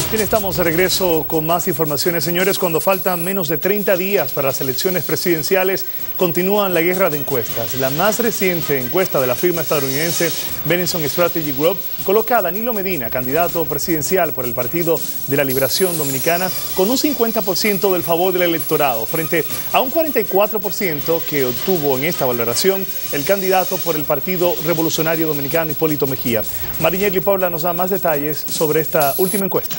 Bien, estamos de regreso con más informaciones. Señores, cuando faltan menos de 30 días para las elecciones presidenciales, continúan la guerra de encuestas. La más reciente encuesta de la firma estadounidense Benenson Strategy Group coloca a Danilo Medina, candidato presidencial por el Partido de la Liberación Dominicana, con un 50% del favor del electorado, frente a un 44% que obtuvo en esta valoración el candidato por el Partido Revolucionario Dominicano, Hipólito Mejía. Mariñeli Paula nos da más detalles sobre esta última encuesta.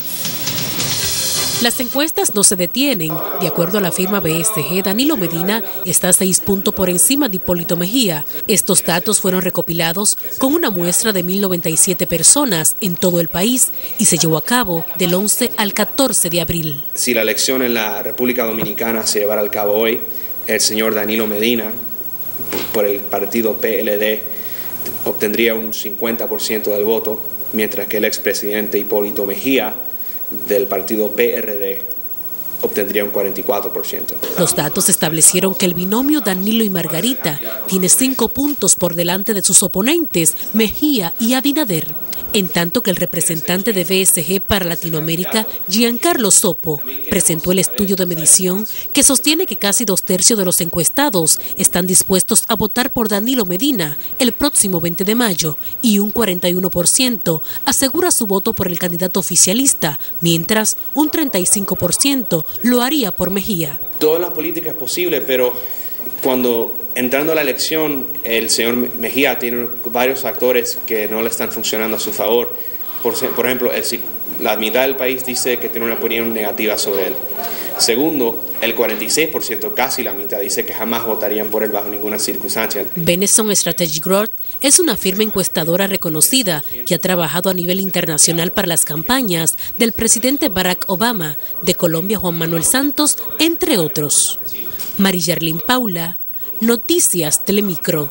Las encuestas no se detienen. De acuerdo a la firma BSG, Danilo Medina está 6 puntos por encima de Hipólito Mejía. Estos datos fueron recopilados con una muestra de 1.097 personas en todo el país y se llevó a cabo del 11 al 14 de abril. Si la elección en la República Dominicana se llevara a cabo hoy, el señor Danilo Medina, por el partido PLD, obtendría un 50% del voto, mientras que el expresidente Hipólito Mejía, del partido PRD, obtendría un 44%. Los datos establecieron que el binomio Danilo y Margarita tiene 5 puntos por delante de sus oponentes, Mejía y Abinader, en tanto que el representante de BSG para Latinoamérica, Giancarlo Sopo, presentó el estudio de medición que sostiene que casi 2/3 de los encuestados están dispuestos a votar por Danilo Medina el próximo 20 de mayo y un 41% asegura su voto por el candidato oficialista, mientras un 35% lo haría por Mejía. Toda la política es posible, pero cuando entrando a la elección, el señor Mejía tiene varios factores que no le están funcionando a su favor. Por ejemplo, la mitad del país dice que tiene una opinión negativa sobre él. Segundo, el 46%, casi la mitad, dice que jamás votarían por él bajo ninguna circunstancia. Benenson Strategy Group es una firma encuestadora reconocida que ha trabajado a nivel internacional para las campañas del presidente Barack Obama, de Colombia Juan Manuel Santos, entre otros. Mariñeli Paula, Noticias Telemicro.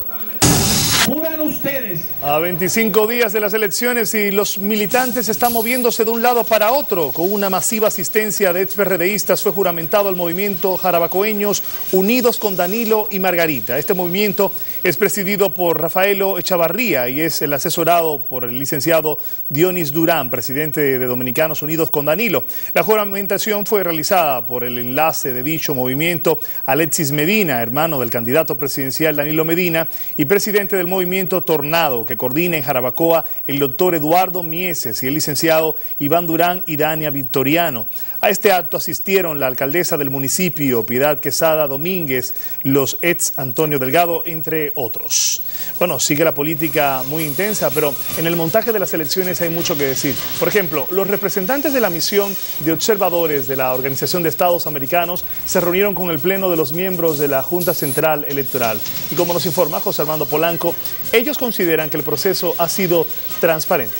A 25 días de las elecciones y los militantes están moviéndose de un lado para otro. Con una masiva asistencia de ex-PRDistas fue juramentado el movimiento Jarabacoeños Unidos con Danilo y Margarita. Este movimiento es presidido por Rafaelo Echavarría y es el asesorado por el licenciado Dionis Durán, presidente de Dominicanos Unidos con Danilo. La juramentación fue realizada por el enlace de dicho movimiento, Alexis Medina, hermano del candidato presidencial Danilo Medina y presidente del movimiento Tornado, que coordina en Jarabacoa el doctor Eduardo Mieses y el licenciado Iván Durán y Dania Victoriano. A este acto asistieron la alcaldesa del municipio, Piedad Quesada Domínguez, los ex Antonio Delgado, entre otros. Bueno, sigue la política muy intensa, pero en el montaje de las elecciones hay mucho que decir. Por ejemplo, los representantes de la misión de observadores de la Organización de Estados Americanos se reunieron con el pleno de los miembros de la Junta Central Electoral. Y como nos informa José Armando Polanco, ellos consideran que el proceso ha sido transparente.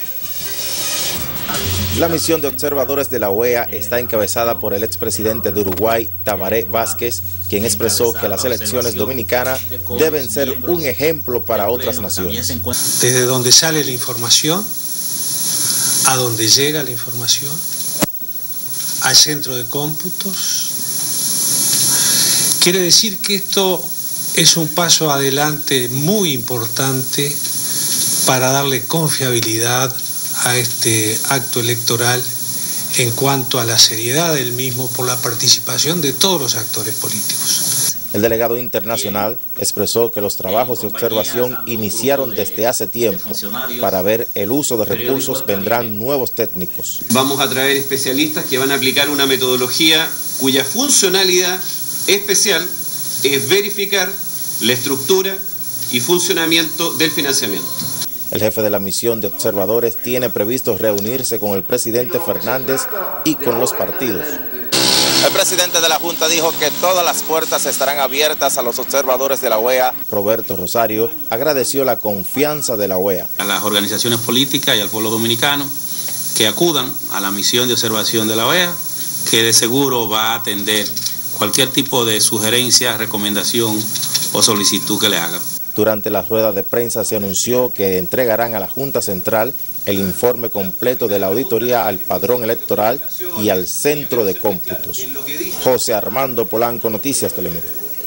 La misión de observadores de la OEA está encabezada por el expresidente de Uruguay, Tabaré Vázquez, quien expresó que las elecciones dominicanas deben ser un ejemplo para otras naciones. Desde donde sale la información, a donde llega la información, al centro de cómputos. Quiere decir que esto es un paso adelante muy importante para darle confiabilidad a este acto electoral en cuanto a la seriedad del mismo por la participación de todos los actores políticos. El delegado internacional expresó que los trabajos de observación iniciaron desde hace tiempo. Para ver el uso de recursos vendrán nuevos técnicos. Vamos a traer especialistas que van a aplicar una metodología cuya funcionalidad especial es verificar la estructura y funcionamiento del financiamiento. El jefe de la misión de observadores tiene previsto reunirse con el presidente Fernández y con los partidos. El presidente de la Junta dijo que todas las puertas estarán abiertas a los observadores de la OEA. Roberto Rosario agradeció la confianza de la OEA. A las organizaciones políticas y al pueblo dominicano que acudan a la misión de observación de la OEA, que de seguro va a atender cualquier tipo de sugerencia, recomendación o solicitud que le hagan. Durante la rueda de prensa se anunció que entregarán a la Junta Central el informe completo de la auditoría al padrón electoral y al centro de cómputos. José Armando Polanco, Noticias Telemicro.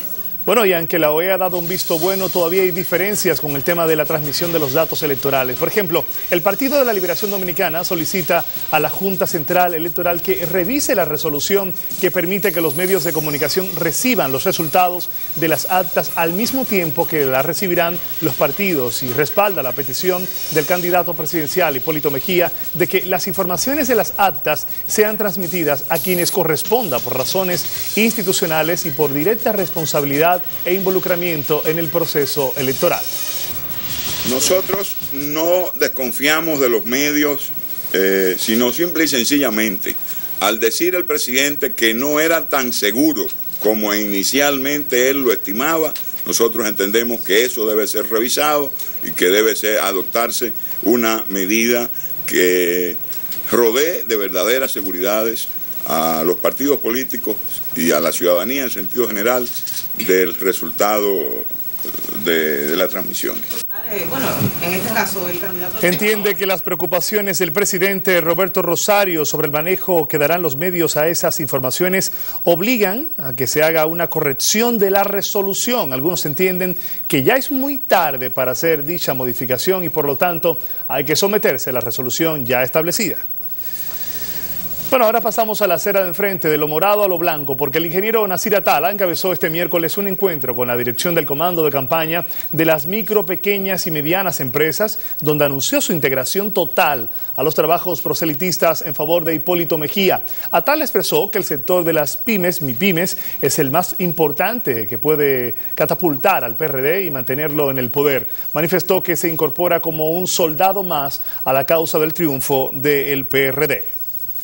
Bueno, y aunque la OEA ha dado un visto bueno, todavía hay diferencias con el tema de la transmisión de los datos electorales. Por ejemplo, el Partido de la Liberación Dominicana solicita a la Junta Central Electoral que revise la resolución que permite que los medios de comunicación reciban los resultados de las actas al mismo tiempo que las recibirán los partidos, y respalda la petición del candidato presidencial Hipólito Mejía de que las informaciones de las actas sean transmitidas a quienes corresponda por razones institucionales y por directa responsabilidad e involucramiento en el proceso electoral. Nosotros no desconfiamos de los medios, sino simple y sencillamente, al decir el presidente que no era tan seguro como inicialmente él lo estimaba, nosotros entendemos que eso debe ser revisado y que debe adoptarse una medida que rodee de verdaderas seguridades a los partidos políticos y a la ciudadanía en sentido general del resultado de la transmisión. Bueno, en este caso el candidato entiende que las preocupaciones del presidente Roberto Rosario sobre el manejo que darán los medios a esas informaciones obligan a que se haga una corrección de la resolución. Algunos entienden que ya es muy tarde para hacer dicha modificación y por lo tanto hay que someterse a la resolución ya establecida. Bueno, ahora pasamos a la acera de enfrente, de lo morado a lo blanco, porque el ingeniero Nasir Atala encabezó este miércoles un encuentro con la dirección del comando de campaña de las micro, pequeñas y medianas empresas, donde anunció su integración total a los trabajos proselitistas en favor de Hipólito Mejía. Atala expresó que el sector de las pymes, MIPYMES, es el más importante que puede catapultar al PRD y mantenerlo en el poder. Manifestó que se incorpora como un soldado más a la causa del triunfo del PRD.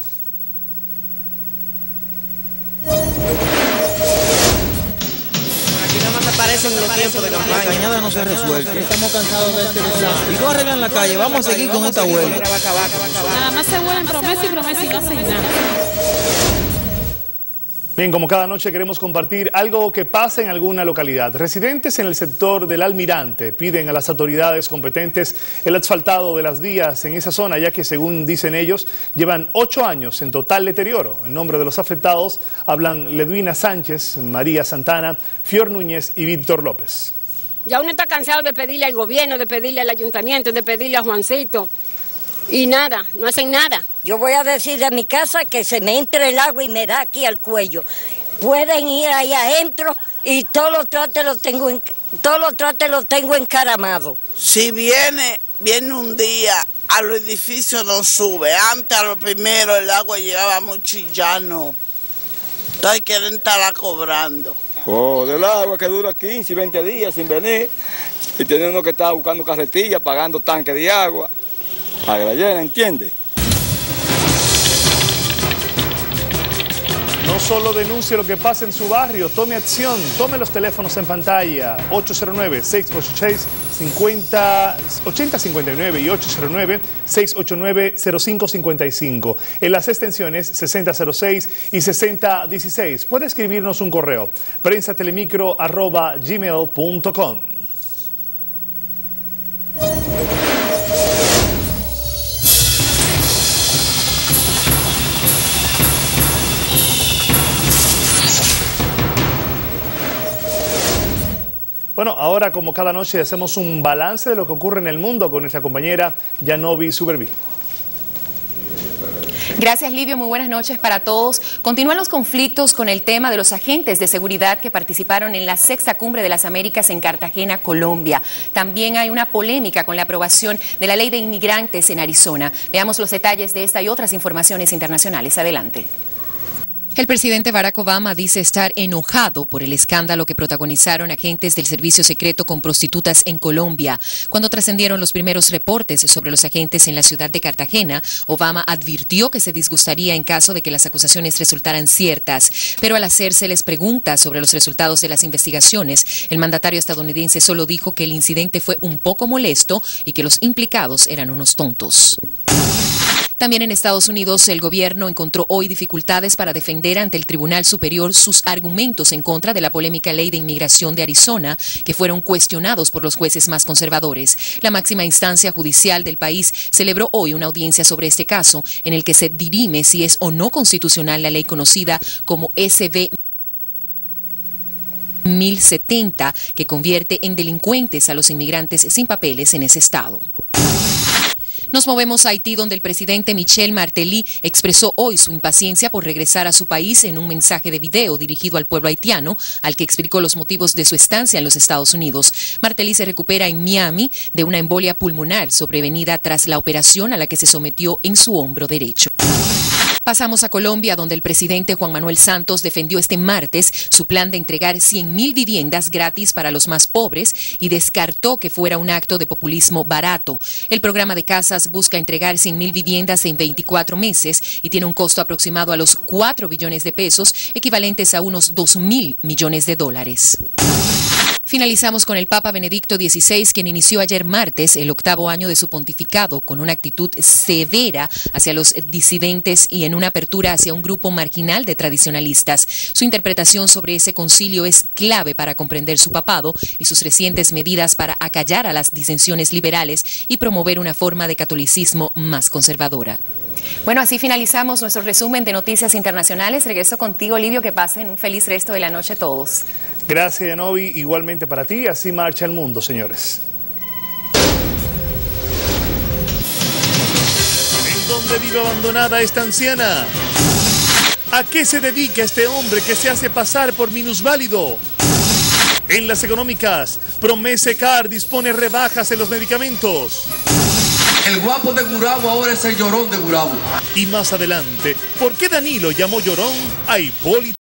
Aparecen los tiempos de campaña. La cañada no se resuelve. Estamos cansados de este desastre. Y no arreglan la calle. Vamos a seguir con esta huelga. Nada más se vuelan promesas y no hacen nada. Bien, como cada noche queremos compartir algo que pasa en alguna localidad. Residentes en el sector del Almirante piden a las autoridades competentes el asfaltado de las vías en esa zona, ya que según dicen ellos, llevan 8 años en total deterioro. En nombre de los afectados hablan Ledwina Sánchez, María Santana, Fior Núñez y Víctor López. Ya uno está cansado de pedirle al gobierno, de pedirle al ayuntamiento, de pedirle a Juancito. Y nada, no hacen nada. Yo voy a decir de mi casa que se me entre el agua y me da aquí al cuello. Pueden ir ahí adentro y todos los trastes los tengo encaramados. Si viene un día, a los edificios no sube. Antes, a lo primero, el agua llegaba mucho y ya no. Entonces quieren estarla cobrando. Del agua que dura 15 y 20 días sin venir y teniendo que estar buscando carretillas, pagando tanques de agua. Para que la llenen, ¿entiende? No solo denuncie lo que pasa en su barrio, tome acción, tome los teléfonos en pantalla 809-686-8059 y 809-689-0555. En las extensiones 6006 y 6016. Puede escribirnos un correo, prensatelemicro@gmail.com. Bueno, ahora como cada noche hacemos un balance de lo que ocurre en el mundo con nuestra compañera Yanovi Suberví. Gracias, Livio. Muy buenas noches para todos. Continúan los conflictos con el tema de los agentes de seguridad que participaron en la 6ª Cumbre de las Américas en Cartagena, Colombia. También hay una polémica con la aprobación de la ley de inmigrantes en Arizona. Veamos los detalles de esta y otras informaciones internacionales. Adelante. El presidente Barack Obama dice estar enojado por el escándalo que protagonizaron agentes del servicio secreto con prostitutas en Colombia. Cuando trascendieron los primeros reportes sobre los agentes en la ciudad de Cartagena, Obama advirtió que se disgustaría en caso de que las acusaciones resultaran ciertas. Pero al hacérseles preguntas sobre los resultados de las investigaciones, el mandatario estadounidense solo dijo que el incidente fue un poco molesto y que los implicados eran unos tontos. También en Estados Unidos, el gobierno encontró hoy dificultades para defender ante el Tribunal Superior sus argumentos en contra de la polémica ley de inmigración de Arizona, que fueron cuestionados por los jueces más conservadores. La máxima instancia judicial del país celebró hoy una audiencia sobre este caso, en el que se dirime si es o no constitucional la ley conocida como SB 2070, que convierte en delincuentes a los inmigrantes sin papeles en ese estado. Nos movemos a Haití, donde el presidente Michel Martelly expresó hoy su impaciencia por regresar a su país en un mensaje de video dirigido al pueblo haitiano, al que explicó los motivos de su estancia en los Estados Unidos. Martelly se recupera en Miami de una embolia pulmonar sobrevenida tras la operación a la que se sometió en su hombro derecho. Pasamos a Colombia, donde el presidente Juan Manuel Santos defendió este martes su plan de entregar 100.000 viviendas gratis para los más pobres y descartó que fuera un acto de populismo barato. El programa de casas busca entregar 100.000 viviendas en 24 meses y tiene un costo aproximado a los 4 billones de pesos, equivalentes a unos 2.000 millones de dólares. Finalizamos con el Papa Benedicto XVI, quien inició ayer martes el 8º año de su pontificado con una actitud severa hacia los disidentes y en una apertura hacia un grupo marginal de tradicionalistas. Su interpretación sobre ese concilio es clave para comprender su papado y sus recientes medidas para acallar a las disensiones liberales y promover una forma de catolicismo más conservadora. Bueno, así finalizamos nuestro resumen de noticias internacionales. Regreso contigo, Livio, que pasen un feliz resto de la noche todos. Gracias, Yanovi. Igualmente para ti. Así marcha el mundo, señores. ¿En dónde vive abandonada esta anciana? ¿A qué se dedica este hombre que se hace pasar por minusválido? En las económicas, Promese Car dispone rebajas en los medicamentos. El guapo de Gurabo ahora es el llorón de Gurabo. Y más adelante, ¿por qué Danilo llamó llorón a Hipólito?